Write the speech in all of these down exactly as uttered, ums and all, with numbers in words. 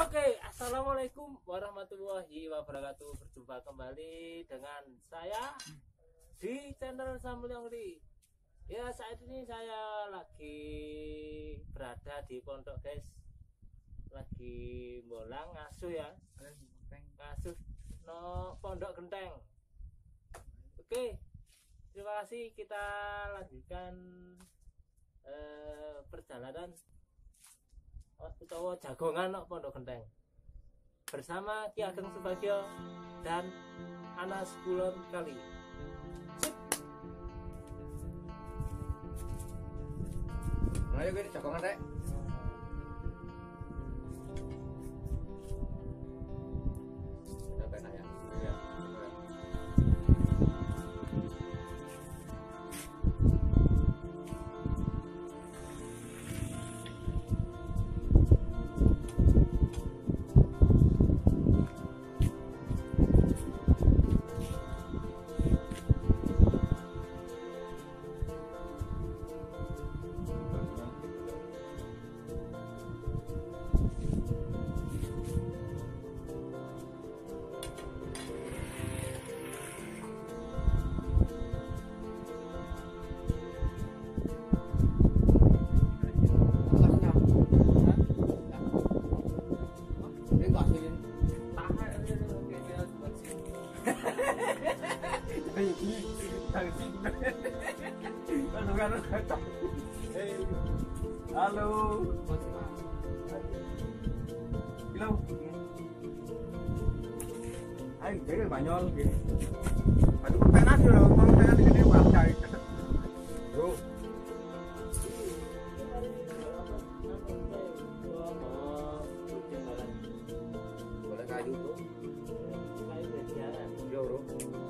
Oke, assalamualaikum warahmatullahi wabarakatuh. Berjumpa kembali dengan saya di channel Sambal Yongri. Ya, saat ini saya lagi berada di pondok, guys. Lagi bolang ngasuh ya, ngasuh no pondok genteng. Oke, terima kasih. Kita lanjutkan eh, perjalanan utawa jagongan no pondok genteng bersama Ki Ageng Subagio dan Anas Kulon Kali. Ayo gue jagongan rek. Udah benar ya. Iya. Halo. Halo. Ayo, jadi banyol gitu. Aduh, penas ya, mau penas di sini wajah. Bro. Boleh kayu tuh. Kayu berjalan. Yo, bro.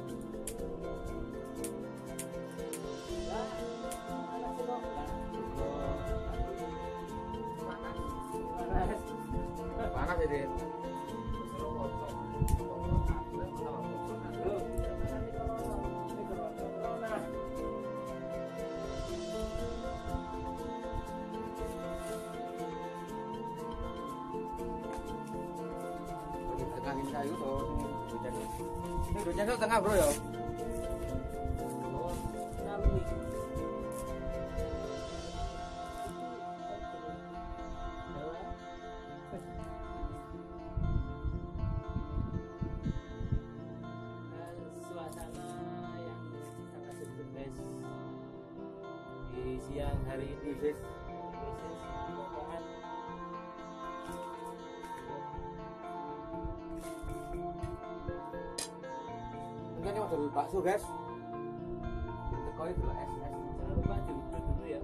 Panas ini. Tengahin kayu tuh. Ini hujannya tuh tengah bro ya. Suasana yang sangat sejuk, guys, di siang hari ini, guys. Mungkin ini model bakso guys. Teko itu lah es es. Jangan lupa diuduk dulu ya.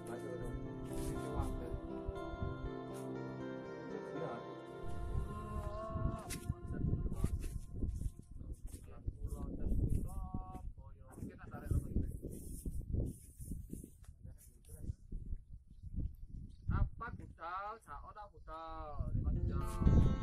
Masuk dong. Ini waktu. Iya. Apa budal, sak ora budal, lima jam.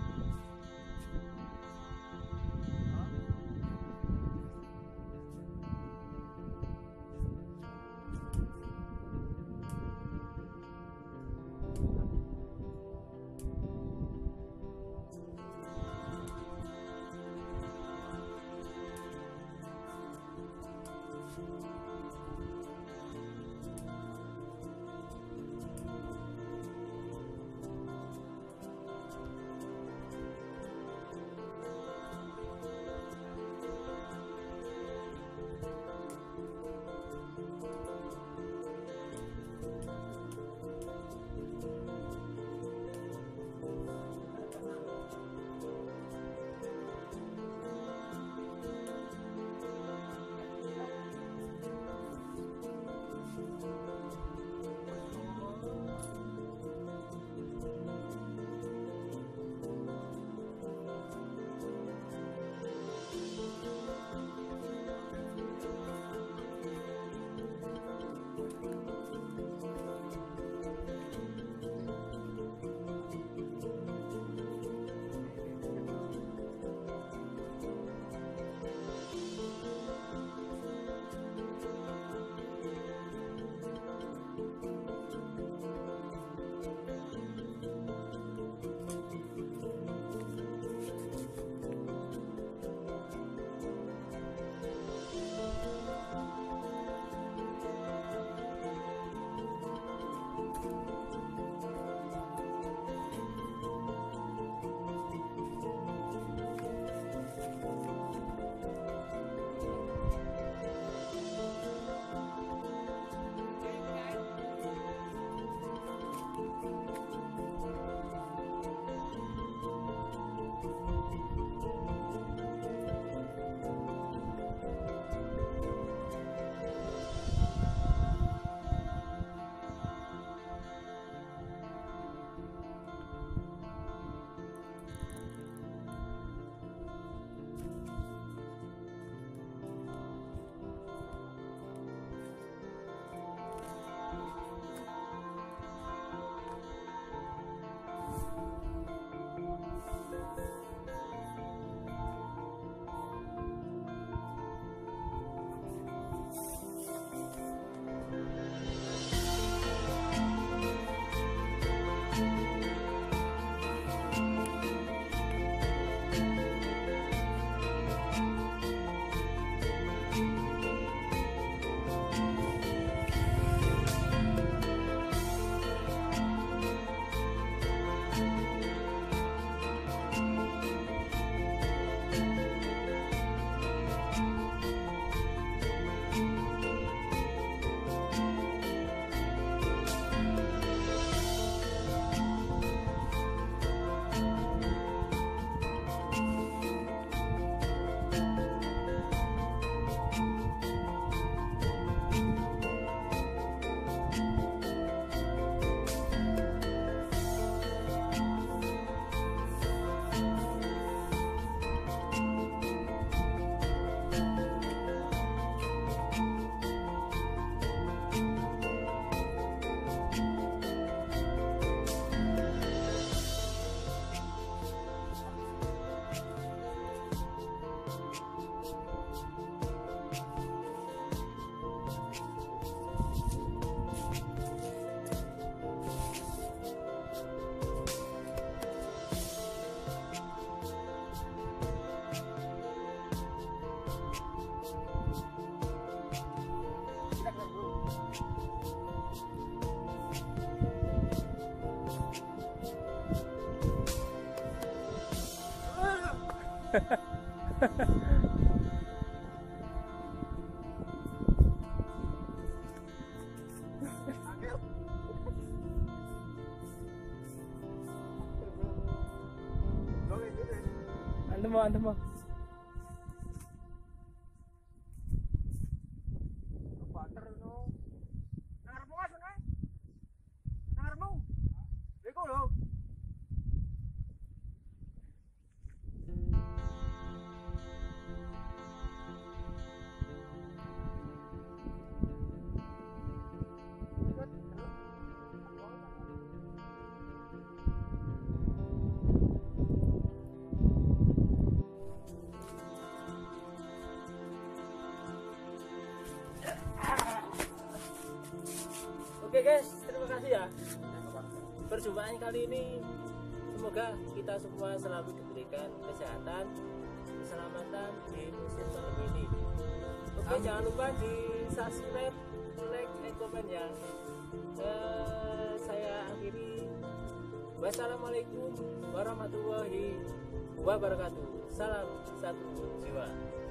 Anda mau, anda mau. Oke guys, terima kasih ya. Perjumpaan kali ini semoga kita semua selalu diberikan kesehatan, keselamatan di musim pandemi ini. Oke, Amin. jangan lupa di subscribe, like, dan komen ya. Eh, saya akhiri. Wassalamualaikum warahmatullahi wabarakatuh. Salam satu jiwa.